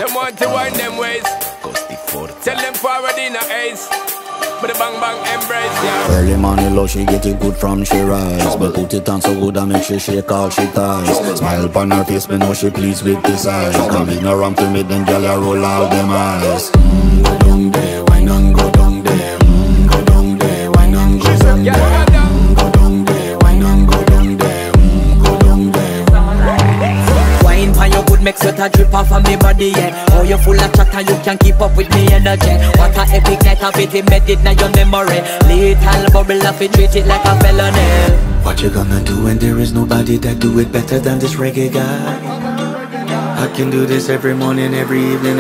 them want to wind them ways. Tell them forward in a ace. But the bang bang embrace, yeah. Early morning love, she get it good from she rise. But put it on so good and make she shake all she ties. Smile upon her face, me know she pleased with this eyes. Come ignorant to me, then girl, you roll out them eyes. Go down there, why not go down there? Go down there, why not go down there? Go down there, why not go down there? Go down there. Wine for your good make sweat a drip off of me body, yeah. Oh, you full of chatter, you can't keep up with me energy. What a epic night of it, embedded in your memory. Little bubble of it, treat it like a felony. What you gonna do when there is nobody that do it better than this reggae guy? I can do this every morning, every evening.